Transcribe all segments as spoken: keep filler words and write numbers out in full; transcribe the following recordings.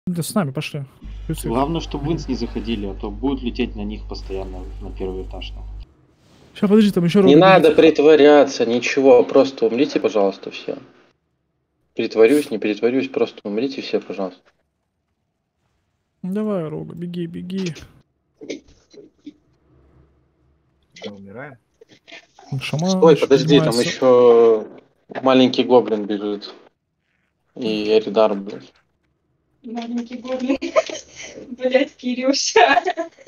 Да с нами пошли. Плюс их. Главное, чтобы вынс не заходили, а то будут лететь на них постоянно на первый этаж. Сейчас, подожди, там еще Не рога надо бегут. притворяться, ничего, просто умрите, пожалуйста, все. Притворюсь, не притворюсь, просто умрите все, пожалуйста. Давай, рога, беги, беги. Мы умираем. Шаман Ой, еще подожди, там поднимается. еще маленький гоблин бежит. И Эридар, блядь. Маленький гоблин. Блять, Кирюша.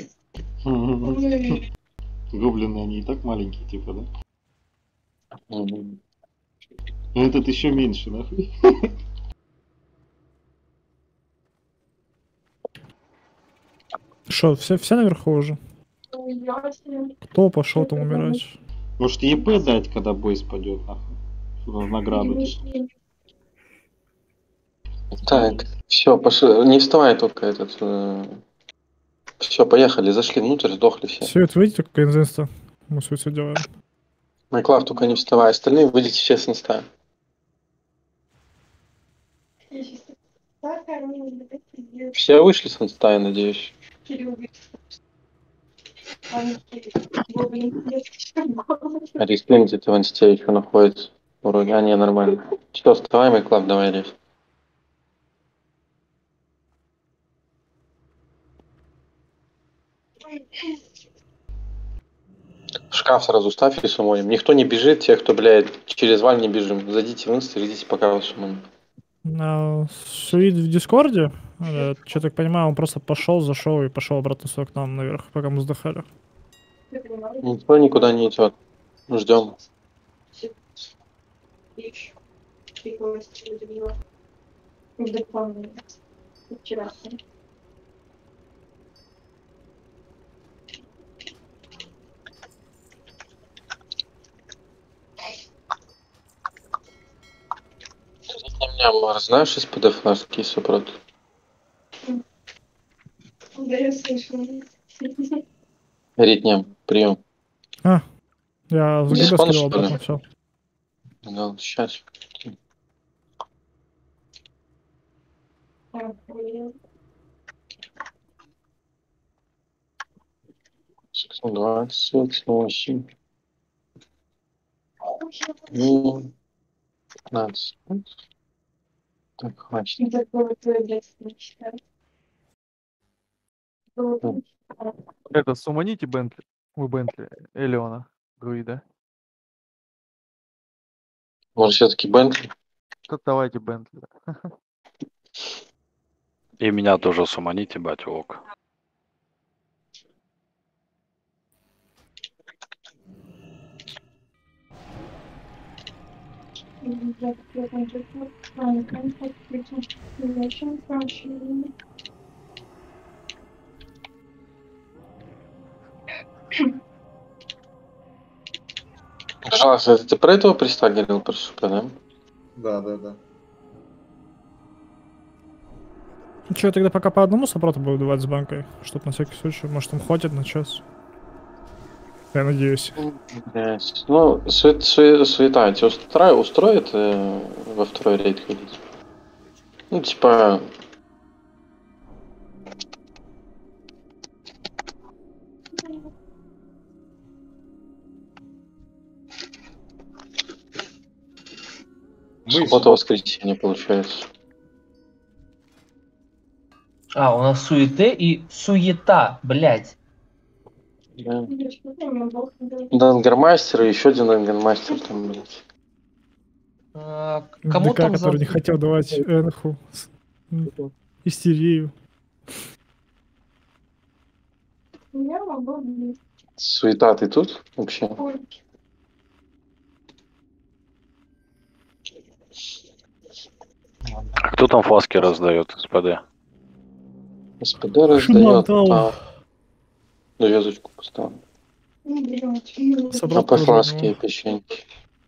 Гоблины, они и так маленькие, типа, да? Мгм. Но этот еще меньше, нахуй. Что, все, все наверху уже? Кто пошел там умирать? Может, ЕП дать, когда бой спадет, нахуй? В награду. Так, все, пошли. Не вставай только этот. Все, поехали, зашли внутрь, сдохли все. Все, это выйдите только из инста. Мы все все делаем. Майклав, только не вставай, остальные выйдите все с инста. Все вышли с инста, я надеюсь. Рисплин где-то в инсте еще находится. Вроде, а не, нормально. Что, вставай, Майклав, давай лезь. Шкаф сразу ставь и сумоним. Никто не бежит, те, кто, блядь, через валь не бежим. Зайдите в инст и ждите, пока вас сумоним. А, Суид в Дискорде, э, что так понимаю, он просто пошел, зашел и пошел обратно сюда к нам наверх, пока мы вздыхали. Никто никуда не идет. Ждем. Меня знаешь из пи ди эф-флешки супрот? Да, я слышала. Ритнем, прием. А, я с Диспон, ГБ скидывал что ли? обратно, все. Да, сейчас. двадцать восемь. Ну, пятнадцать. Так, хватит. Это, суманите Бентли. У Бентли. Элеона. Друида. Может, все-таки Бентли? То давайте Бентли. И меня тоже суманите, батя, ок. Пожалуйста, это ты про этого приста говорил, про Супа, да? Да, да, да. Ну что, тогда пока по одному сопроту буду давать с банкой, чтобы на всякий случай, может им хватит на час. Я надеюсь. Yes. Ну, сует, сует, суета тебя устроит, устроит э, во второй рейд ходить? Ну, типа... Суббота-воскресенье получается. А, у нас суеты и суета, блядь. Да. Дангермастер и еще один дангермастер там, блядь. А, кому ДК, там который за... не хотел давать Энху с- м, истерию. Суета, ты тут вообще? А кто там фласки раздает, СПД? СПД раздает, Шмантал. а... Довязочку поставил. А Собрал по тоже фласке одного. и печеньки.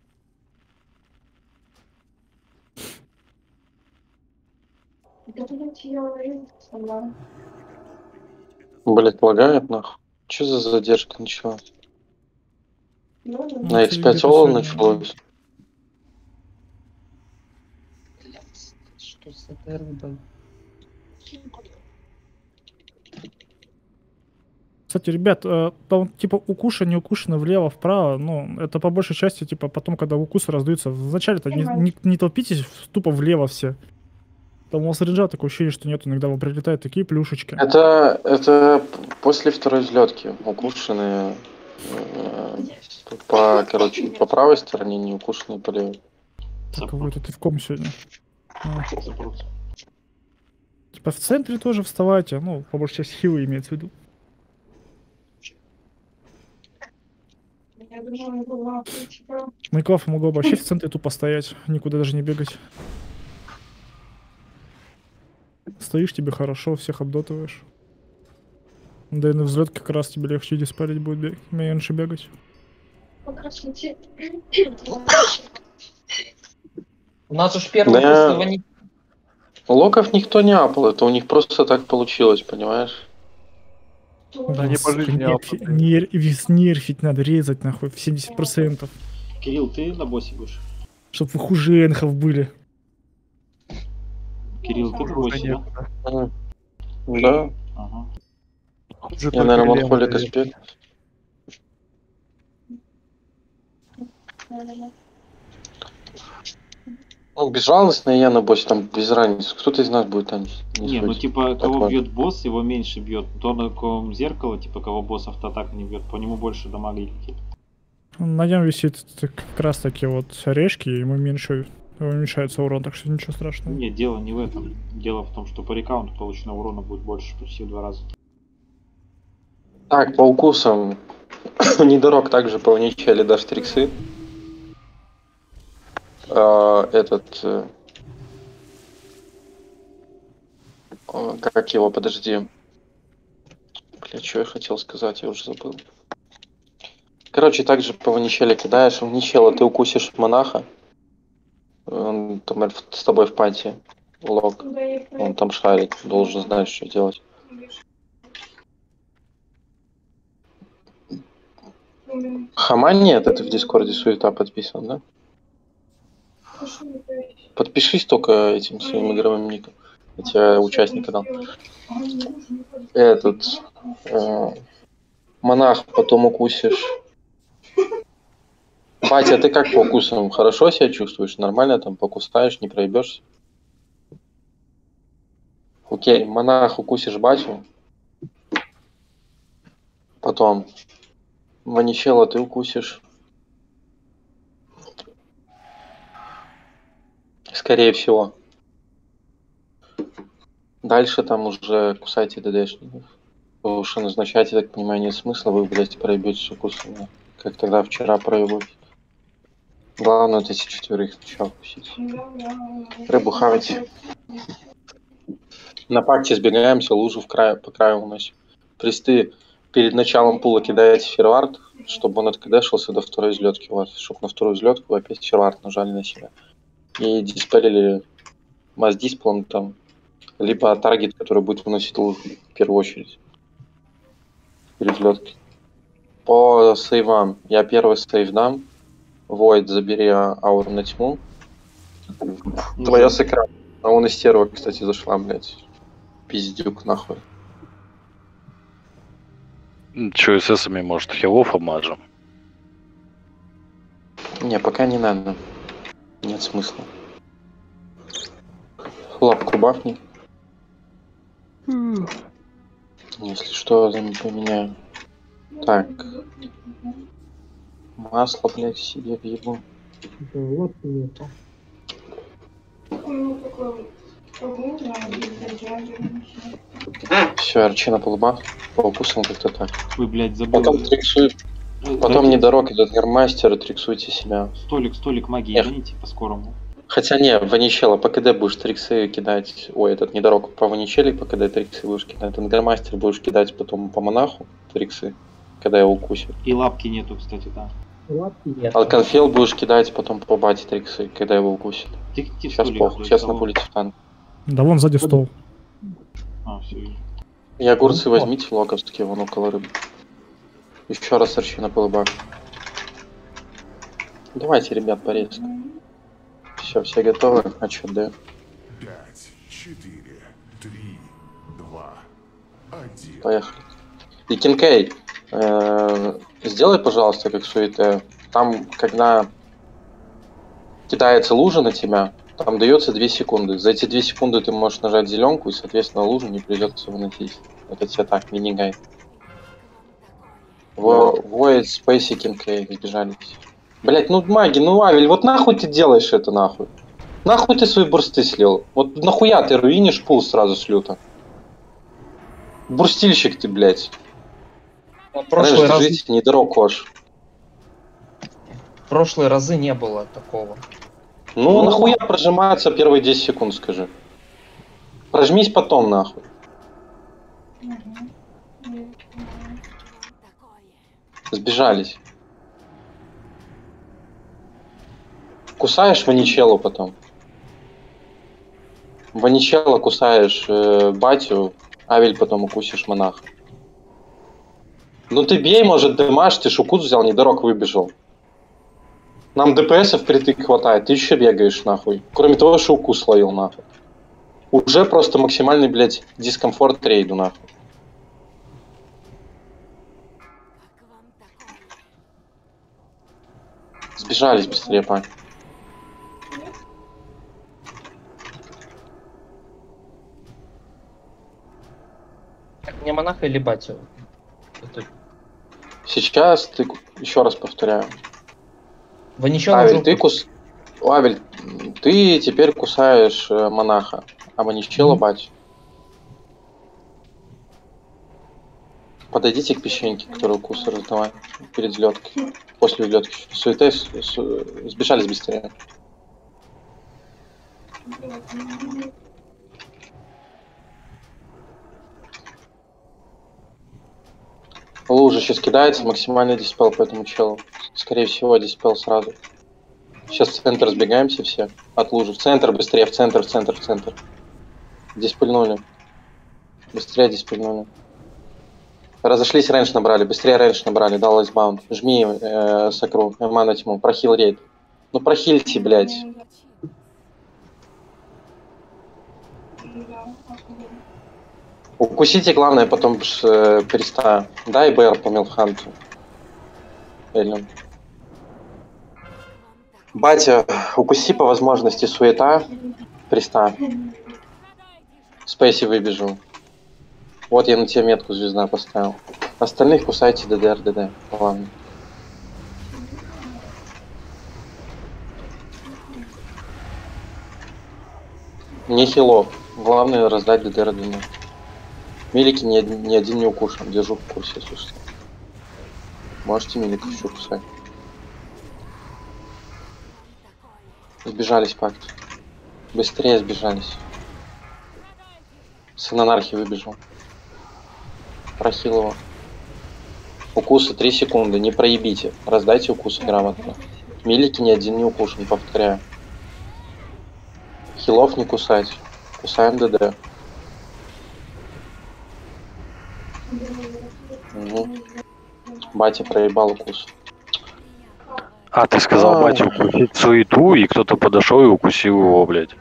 Блять, лагает нахуй. Че за задержка началась? Ну, На икс пять где-то All сегодня. началось. Что с этой рыбой? Кстати, ребят, э, там типа укуша, не укушено влево, вправо, ну, это по большей части, типа, потом, когда укусы раздаются, вначале-то не, не, не толпитесь тупо влево все. Там у вас рейнджа такое ощущение, что нет, иногда вам прилетают такие плюшечки. Это, это после второй взлетки укушенные э, по, короче, по правой стороне, не укушенные по левой. Так, вот ты в ком сегодня? А. Типа в центре тоже вставайте, ну, по большей части хилы имеется в виду. Я думала, была, типа... Майклав могу вообще в центре тупо стоять, никуда даже не бегать. Стоишь, тебе хорошо, всех обдотываешь. Да и на взлетке как раз тебе легче диспарить будет, бег... меньше бегать. Покрасите. У нас уж первый Да. после вани... Локов никто не апал, это у них просто так получилось, понимаешь? Да не по жизни, а Нерфи... нер... вес нерфить надо, резать нахуй в семьдесят процентов. Кирилл, ты на боссе будешь? Чтоб вы хуже энхов были. Кирилл, ты на Уже боссе, нет, да? да. М, Да, Ага. Хуже я, только наверное, Лема, Монхолик наверное. аспект. Ну, безжалостный я на боссе, там без разницы. Кто-то из нас будет там не Не, ну суть. типа, кого Такое. бьет босс, его меньше бьет. То, на ком зеркало, типа, кого босс автоатака не бьет, по нему больше дамага летит. На нем висит как раз таки вот орешки, и ему меньше уменьшается урон, так что ничего страшного. Нет, дело не в этом. Дело в том, что по рекаунту полученного урона будет больше, почти в два раза. Так, по укусам. Недорог также по уничали даже триксы. А, этот... э, о, как его, подожди. Бля, что я хотел сказать, я уже забыл. Короче, также по ваничеле кидаешь. Ваничела ты укусишь монаха. Он там с тобой в пати. Лок. Он там шарит. Должен знать, что делать. Хаман нет, это в Дискорде суета подписан, да? Подпишись только этим своим игровым ником. Я тебе участника дал. Этот... э, монах потом укусишь. Батя, ты как по укусам? Хорошо себя чувствуешь? Нормально там покусаешь, не проебешься? Окей, монах укусишь батю. Потом ваничела ты укусишь. Скорее всего. Дальше там уже кусайте ДДшников. Потому что назначать, я так понимаю, нет смысла, вы, блядь, проебетесь укусами. Как тогда вчера проебать. Главное, вот эти четверых сначала кусить. Рыбу хавать. На пакте сбегаемся, лужу в край, по краю уносим. Присты перед началом пула кидаете фервард, чтобы он откдешился до второй взлетки у вас. Чтобы на вторую взлетку вы опять фервард нажали на себя. И диспелили масс дисплом там. Либо таргет, который будет выносить лужу в первую очередь. Перед взлеткой. По сейвам. Я первый сейв дам. Void, забери ауру на тьму. Твоя с экрана. А он из серого, кстати, зашла, блядь. Пиздюк, нахуй. Че, с эсами, может, хилов обмажем? Не, пока не надо. Нет смысла. Лапку бахни. Если что, я не поменяю. Так. Масло, блядь, себе въебу. Все, арчина по лбах. По укусам как-то так. Вы, блядь, забыли. Потом триксуй. Потом недорог идет гермастер и триксуйте себя. Столик, столик магии, Эх. гоните по-скорому. Хотя не, ваничела по КД будешь триксы кидать. Ой, этот недорог по ваничеле по КД триксы будешь кидать. Энгермастер будешь кидать потом по монаху триксы, когда его укусит. И лапки нету, кстати, да. Алканфел будешь кидать потом по бате триксы, когда его укусит. Детектив Сейчас столик, похуй, блядь, сейчас кого? на пулите в танк. Да вон сзади стол. А, все. И огурцы возьмите локовские, вон около рыбы. Еще раз арчина по лбах. Давайте, ребят, порезка. Все, все готовы? Отчет, да? Пять, четыре, три, Поехали. И Кинкей, э, сделай, пожалуйста, как суете. Там, когда кидается лужа на тебя, там дается две секунды. За эти две секунды ты можешь нажать зеленку, и, соответственно, лужу не придется выносить. Это тебе так, мини-гайд. Void, Space и Кинкей сбежались. Блять, ну маги, ну Авель, вот нахуй ты делаешь это, нахуй? Нахуй ты свои бурсты слил? Вот нахуя ты руинишь пул сразу с люта? Бурстильщик ты, блять. Прошлый раз... Жить, не дорог кош. В прошлые разы не было такого. Ну, Ну, нахуя прожиматься первые десять секунд, скажи. Прожмись потом, нахуй. Сбежались. Кусаешь ваничелу потом. Ваничела кусаешь э, батю, Авель потом укусишь монаха. Ну ты бей, может, дымаш, ты шукут взял, недорог выбежал. Нам ДПСов впритык хватает, ты еще бегаешь, нахуй. Кроме того, что укус ловил, нахуй. Уже просто максимальный, блядь, дискомфорт рейду, нахуй. Сбежались быстрее, пань. Не монаха или батю? Это... Сейчас ты, еще раз повторяю. Ваничела Авель, уже... ты кус... Авель, ты теперь кусаешь э, монаха, а Ваничела mm-hmm. батю. Подойдите к песчинке, которую укусы раздавай перед взлеткой. После взлетки. Суеты, су... сбежались быстрее. Лужа сейчас кидается, максимальный диспел по этому челу. Скорее всего, диспел сразу. Сейчас в центр сбегаемся все. От лужи. В центр быстрее, в центр, в центр, в центр. Диспельнули. Быстрее диспельнули. Разошлись, рейндж набрали. Быстрее рейндж набрали. Дал лайсбаунд. Жми э, сакру. Эмана тьму. Прохил рейд. Ну прохильте, блядь. Укусите, главное, потом э, переста. Дай БР по Милханту. Эллен. Батя, укуси по возможности суета. Приста. Спейси выбежал. Вот я на тебе метку звезда поставил. Остальных кусайте ДДР, ДД. Ладно. Не хилов. Главное раздать ДДР, ДД. Милики ни, ни один не укушен. Держу в курсе, слушайте. Можете милик еще кусать. Сбежались пакт. Быстрее сбежались. Сын анархии выбежал. Прохил его. Укусы три секунды. Не проебите. Раздайте укусы грамотно. Милики ни один не укушен, повторяю. Хилов не кусать. Кусаем ДД. Угу. Батя проебал укус. А, ты сказал, А. батя, укусить суету, и кто-то подошел и укусил его, блядь.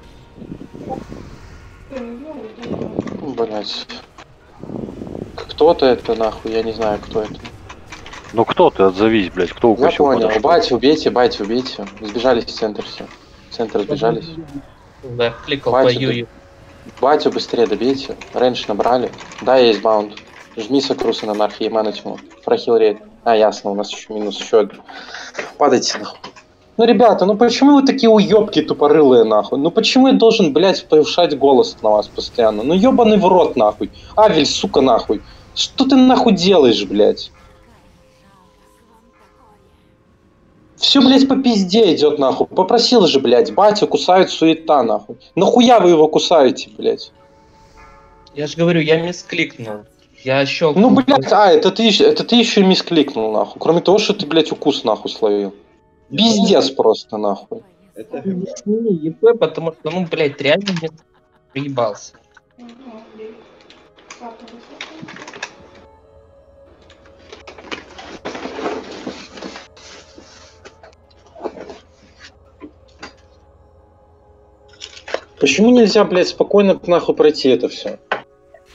Блять. Кто-то это нахуй, я не знаю, кто это. Ну кто ты, отзовись, блядь, кто укусил? Я понял. подошел? Батя, убейте, батя, убейте. Сбежались в центр все. В центр сбежались. Да, кликал по Батя, Юю. Батю быстрее добейте. Рейндж набрали. Да, есть баунд. Жми сокрусы на анархии, мана тьму. Фрахил рейд. А, ясно, у нас еще минус, еще один. Падайте нахуй. Ну, ребята, ну почему вы такие уёбки тупорылые, нахуй? Ну почему я должен, блядь, повышать голос на вас постоянно? Ну ёбаный в рот, нахуй. Авель, сука, нахуй. Что ты нахуй делаешь, блядь? Все, блядь, по пизде идет, нахуй. Попросил же, блядь, батя кусает суета, нахуй. Нахуя вы его кусаете, блядь? Я же говорю, я мискликнул. Я щелкнул. Ну, блядь, а, это ты, это ты еще и мискликнул, нахуй. Кроме того, что ты, блядь, укус, нахуй, словил. Пиздец просто, нахуй. Это Не ЕП, потому что, ну, блядь, реально не приебался. Почему нельзя, блядь, спокойно нахуй пройти это все?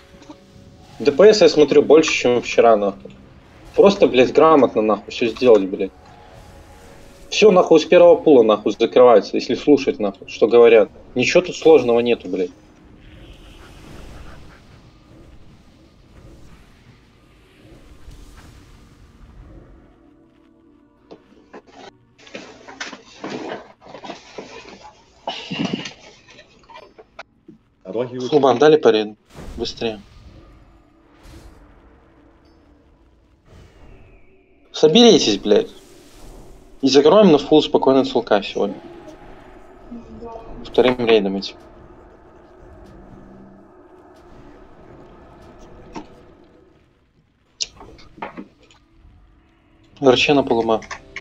ДПС я смотрю больше, чем вчера, нахуй. Просто, блядь, грамотно, нахуй, все сделать, блядь. Все, нахуй, с первого пула, нахуй, закрывается, если слушать, нахуй, что говорят. Ничего тут сложного нету, блядь. Роги лучше. Слубан, дали парень? Быстрее. Соберитесь, блядь. И закроем на фул спокойно целка сегодня. Вторым рейдом идти. Горче на полума.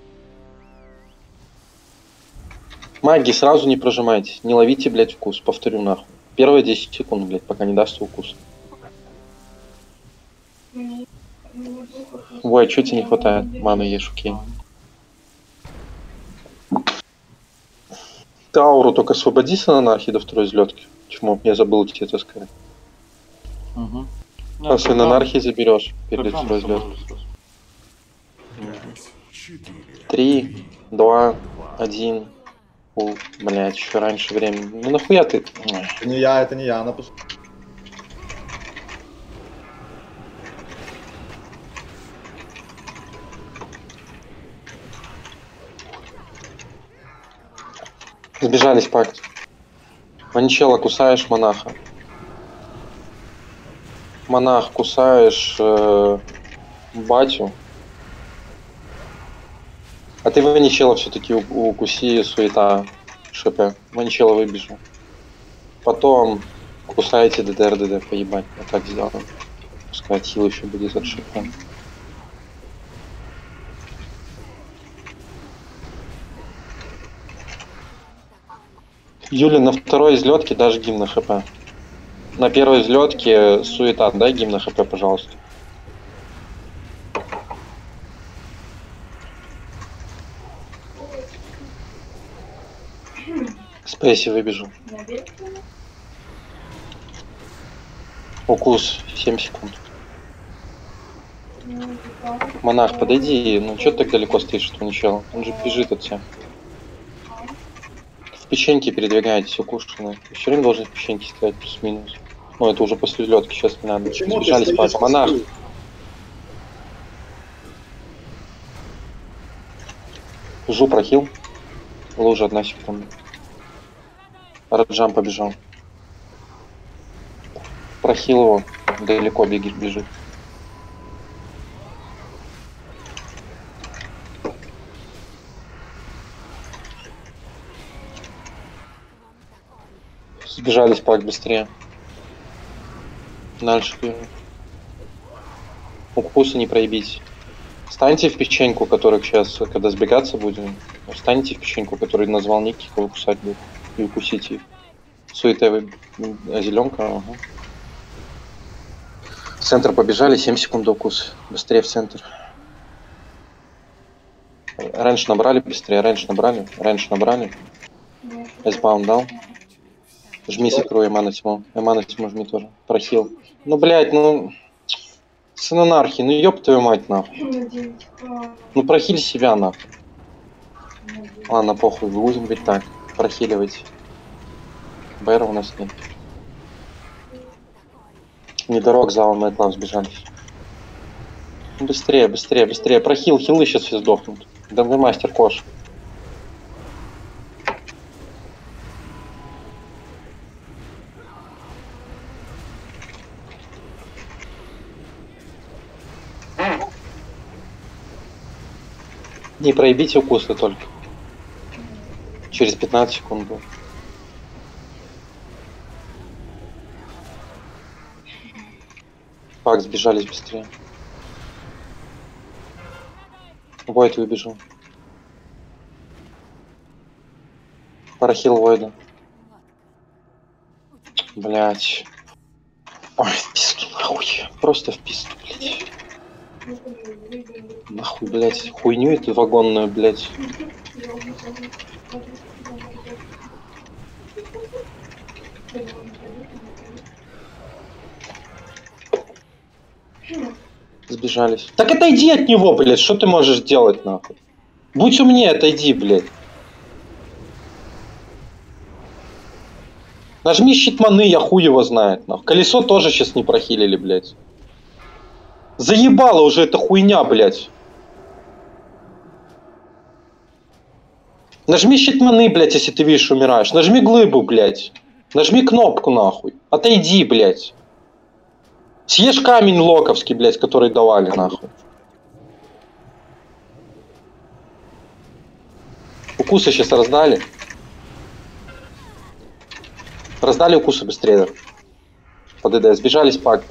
Маги, сразу не прожимайтесь. Не ловите, блядь, вкус. Повторю, нахуй. Первые десять секунд, блядь, пока не дастся укус. Ой, чуть тебе не хватает. Маны ешь, окей. Ты ауру только освободи с анархии до второй взлетки. Чему? Я забыл тебе это сказать. Угу. После на анархии заберешь перед второй взлеткой. Три, два, один. Фу, блядь, еще раньше времени. Ну нахуя ты? Это не я, это не я, напуск. Сбежались пакт. Манчела, кусаешь монаха. Монах, кусаешь э, батю. А ты Ваничела все-таки укуси, суета, ШП. Ваничела выбежу. Потом кусаете ДДР, ДД, поебать. Вот так сделаем. Пускай хил еще будет от ШП. Юля, на второй взлетке дашь гимн на ХП. На первой взлетке суета, дай гимн на ХП, пожалуйста. Спейси выбежу. Укус, семь секунд. Монах, подойди, ну что ты так далеко стоишь, что ничего? Он же бежит от тебя. В печеньке передвигаетесь, укушенные. Все время должен в печеньке стоять, плюс-минус. Ну, это уже после взлетки, сейчас не надо. Почему Сбежали ты спать. стоишь? Монах. Жу прохил. Лужа одна секунда. Раджам побежал. Прохил его. Далеко бегит, бежит. Сбежали спать быстрее. Дальше бежим. Укусы не проебить. Станьте в печеньку, которых сейчас, когда сбегаться будем. Встаньте в печеньку, который назвал Ники, кого кусать будет. И укусите их. Суетевый зеленка. Ага. В центр побежали, семь секунд до укуса. Быстрее в центр. Раньше набрали, быстрее. Раньше набрали. Раньше набрали. Эсбаун дал. Жми секру, Эмана тьму. Эмана тьму жми тоже. Прохил. Ну, блядь, ну... Сын анархии, ну ёб твою мать, нахуй. Ну прохиль себя, нахуй. Ладно, похуй, будем быть так. Прохиливайте. Бэра у нас нет. Недорог залом мы от нас сбежались. Ну, быстрее, быстрее, быстрее. Прохил, хилы сейчас все сдохнут. Да вы мастер кош. Не проебите укусы только. Через пятнадцать секунд будет. Пак, сбежались быстрее. Войд выбежал. Парахил Войда. Блять. Ой, в пизду нахуй. Просто в пизду, блять. Нахуй, блять, хуйню эту вагонную, блять. Сбежались. Так отойди от него, блядь, что ты можешь делать, нахуй? Будь умнее, отойди, блядь. Нажми щит маны, я хуй его знает, нахуй. Колесо тоже сейчас не прохилили, блядь. Заебала уже эта хуйня, блядь. Нажми щит маны, блядь, если ты видишь, умираешь. Нажми глыбу, блядь. Нажми кнопку, нахуй. Отойди, блядь. Съешь камень локовский, блядь, который давали, нахуй. Укусы сейчас раздали. Раздали укусы быстрее. По ДД. Сбежались пак.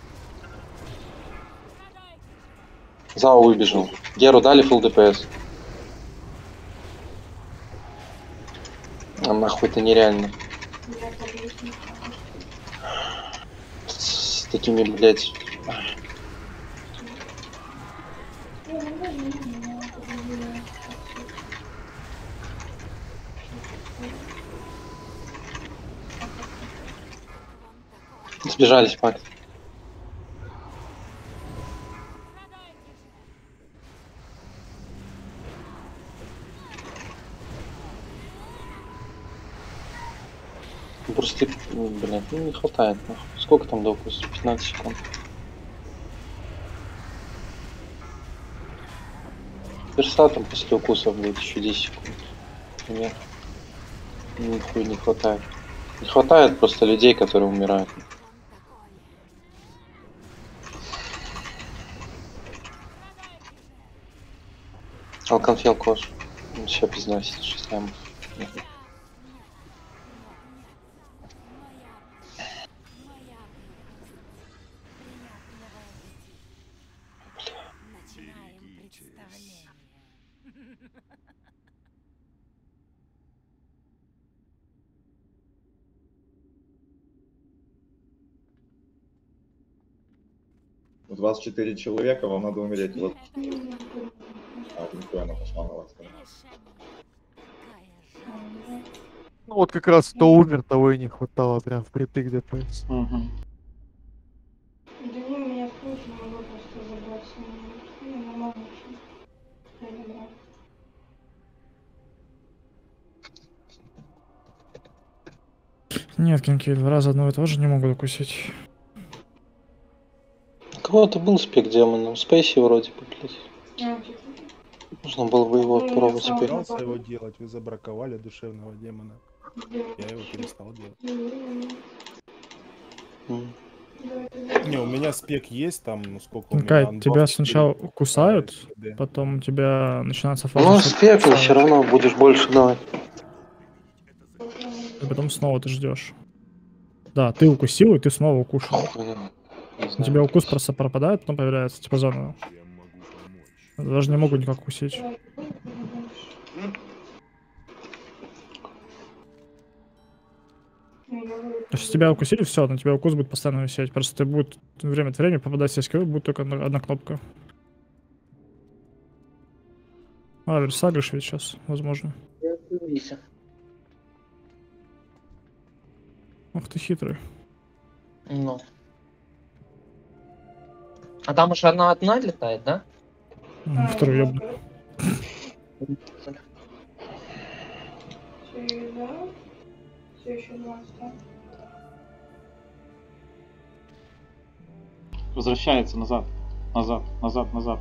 Зао выбежал. Геру дали фулл ДПС. А нахуй это нереально. С такими, блядь. Сбежались, пак. Просто, блядь, ну не хватает, нахуй. Сколько там до укуса? пятнадцать секунд. Перса там после укусов будет еще десять секунд. Например. Нихуя не хватает. Не хватает просто людей, которые умирают. Алканфел кош. Сейчас пизносит, шесть лямов. двадцать четыре человека, вам надо умереть. Вот. А, нихуя она пошла на вас. Ну вот как раз кто умер, того и не хватало прям впритык ДПС. Угу. Да не, меня вкусно, могу просто забрать с ним. Ну, нормально. Я не брал. Нет, Кинкель, два раза одного и того же не могут укусить. У кого-то был спек демоном. Спейси вроде бы, блядь. А, типа, Нужно было бы его Ну, я пробовать сам теперь. Пытался его делать, вы забраковали душевного демона. Я его перестал делать. М. Не, у меня спек есть, там, ну сколько у меня. Кай, анбаф тебя четыре, сначала кусают, ДД. потом у тебя начинается фаза, Ну, что спек, но кусают, все равно будешь больше давать. и потом снова ты ждешь. Да, ты укусил, и ты снова укушен. Хуйня. Не У знаю. тебя укус просто пропадает, потом появляется, типа, заново. Даже не могу никак укусить. То есть тебя укусили, все, на тебя укус будет постоянно висеть. Просто ты будет время от времени попадать в скилл, будет только одна, одна кнопка. А, Версагриш ведь сейчас, возможно. Ах ты хитрый. Ну. А там уже одна одна летает, да? М, Второй ёбну. все, да? Все еще двадцать, да? Возвращается назад. Назад, назад, назад.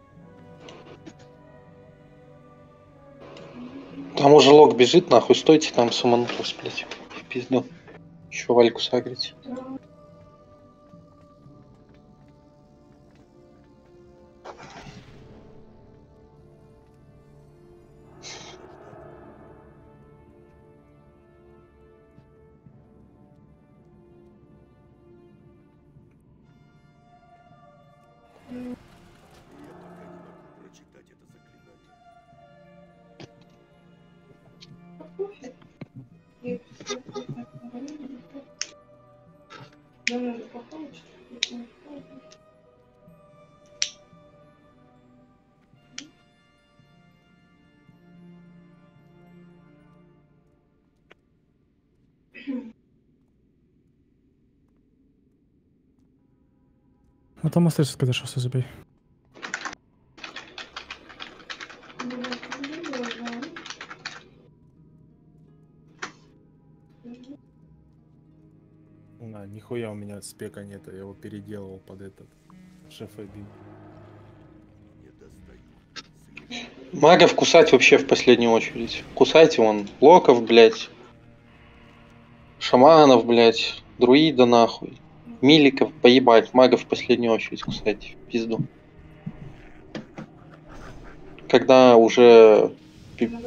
Там уже лог бежит, нахуй, стойте там, суманутов, блядь. В пизду. Еще Вальку сагрить. И- Да, надо попробовать. А там остается, когда шоссе забей. А, нихуя у меня спека нет, я его переделывал под этот шеф один. Магов кусать вообще в последнюю очередь. Кусайте вон локов, блядь. Шаманов, блядь. Друида нахуй. Миликов поебать. Магов в последнюю очередь кусайте. В пизду. Когда уже пи-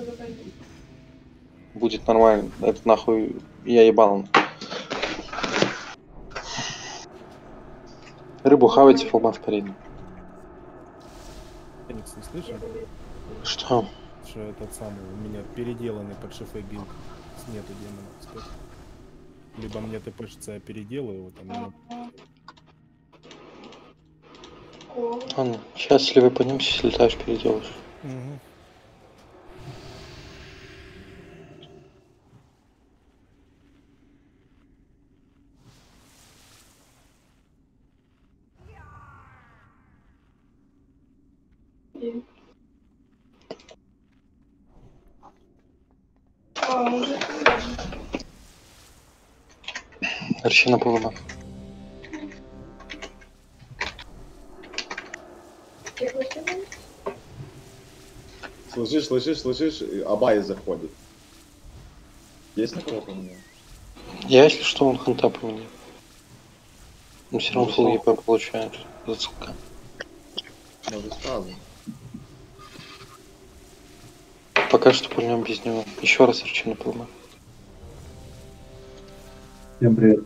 будет нормально. Это нахуй я ебал. Рыбу хавайте, фолма в парень. Феникс, не слышал? Что? Что этот самый у меня переделанный под шеф билд. Нету демона. Спека. Либо мне ТПшится, я переделаю его там. Но... Ладно, сейчас, если вы поймете, если летаешь, переделаешь. Угу. Арчина полома. Слышишь, слышишь, слышишь, Абай заходит. Есть на кого-то у меня? Я, если что, он ханта поменял. Но все равно фулл ЕП получает. Зацелка. Может сразу. Пока что пульнем без него. Еще раз Арчина полома. Всем привет.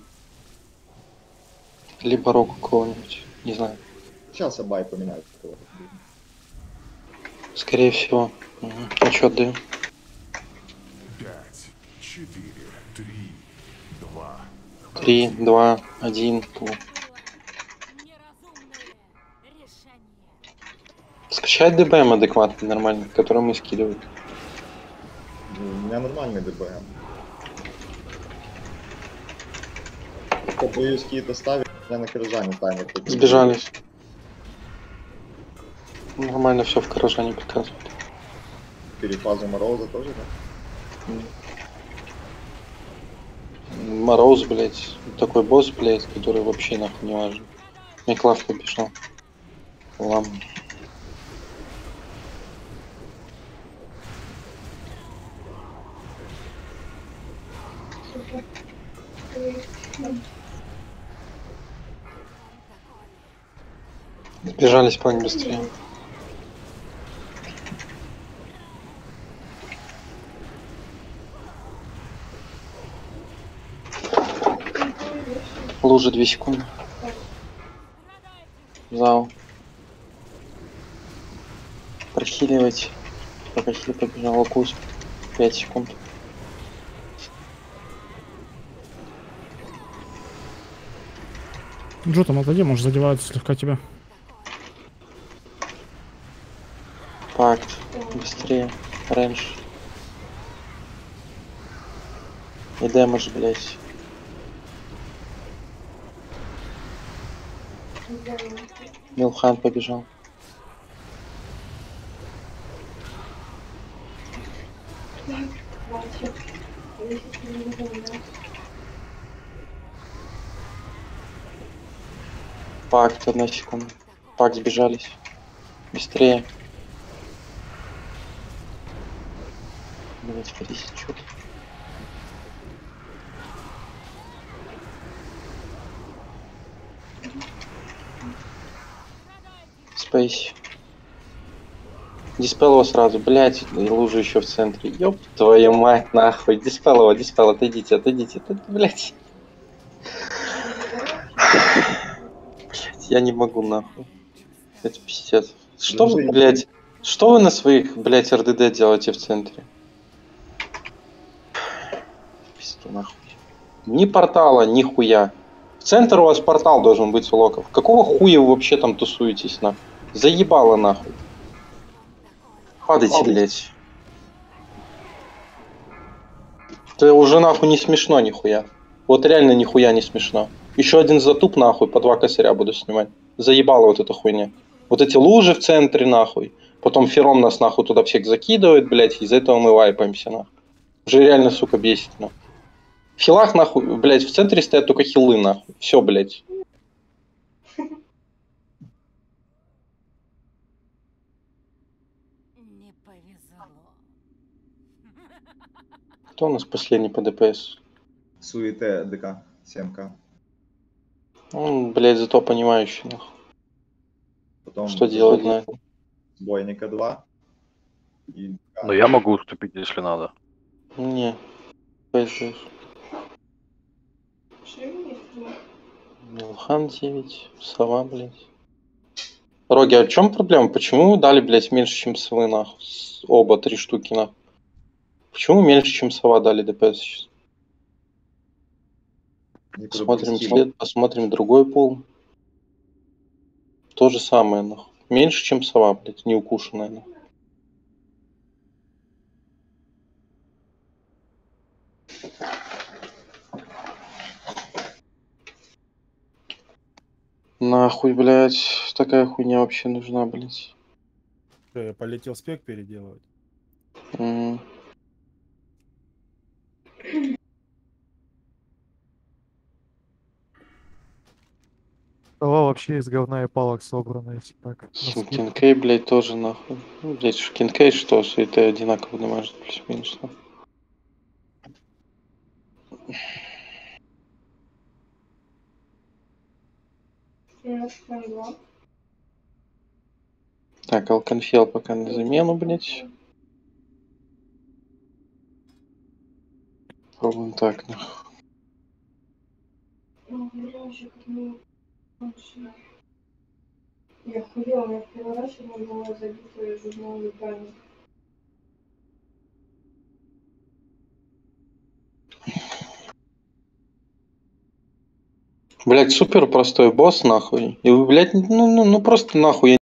Либо рог у кого-нибудь. Не знаю. Сейчас Абай поменяет кого-то. Скорее всего. Угу. Ну что, отдаю? Пять, четыре, три, два. Три, два, один. Скачать ДБМ адекватный, нормальный, который мы скидываем. У меня нормальный ДБМ. Я боюсь какие-то ставить, я на Каражане таймер. Сбежались. Нормально все в Каражане показывает. Перефазу Мороза тоже, да? Мороз, блять, такой босс, блять, который вообще нахуй не важен. Миклав побежал. Лам. Сбежались плане быстрее. Лужа две секунды. Зал. Прохиливать. Пока хили побежал укус. пять секунд. Джо, там отойди, может задевают слегка тебя. Пакт. Быстрее. Раньше. И дэмэдж, блять. Милхан побежал. Пакт, одна секунда. Пакт сбежались. Быстрее. Блять, десять что-то. Спейс. Диспелова сразу, блять, и лужа еще в центре. Ёб твою мать, нахуй. Диспелова, диспел, отойдите, отойдите, отойдите, блять. Блять, я не могу, нахуй. Это пиздец. Что вы, блять, что вы на своих, блять, РДД делаете в центре? Пизду, нахуй. Ни портала, ни хуя. В центр у вас портал должен быть у локов. Какого хуя вы вообще там тусуетесь, нахуй? Заебало, нахуй. Падайте, блять. Это уже нахуй не смешно, нихуя. Вот реально нихуя не смешно. Еще один затуп нахуй, по два косаря буду снимать. Заебала вот эта хуйня. Вот эти лужи в центре нахуй. Потом Фером нас нахуй туда всех закидывает, блядь, из-за этого мы вайпаемся нахуй. Уже реально, сука, бесит нахуй. В хилах нахуй, блядь, в центре стоят только хилы нахуй. Все, блядь. Не повезло. Кто у нас последний по ДПС? Суете ДК, семь ка. Он, блядь, зато понимающий нахуй. Потом Что делать на это? Бойника два. И... Но я могу уступить, если надо. Не. Пойдешь. Милхан девять. Сова, блядь. Роги, а в чем проблема? Почему вы дали, блядь, меньше, чем совы, нахуй? Оба, три штуки, нахуй. Почему меньше, чем сова дали ДПС сейчас? Посмотрим цвет, посмотрим другой пол. То же самое, нахуй. Меньше, чем сова, блядь, не укушенная, нахуй. Нахуй, блядь, такая хуйня вообще нужна, блядь. Что, я полетел спек переделывать? Mm. Сова вообще из говна и палок собрана, если так. Кинкей, блядь, тоже нахуй. Ну, блядь, Кинкей что, суета одинаково дамажит, плюс-минус. Так, Алконфел пока на замену, блядь. Пробуем так, нахуй. Я хуела, я в первый раз сегодня была забитая журналом Ебани. Блядь, супер простой босс, нахуй. И вы, блядь, ну, ну, ну просто нахуй.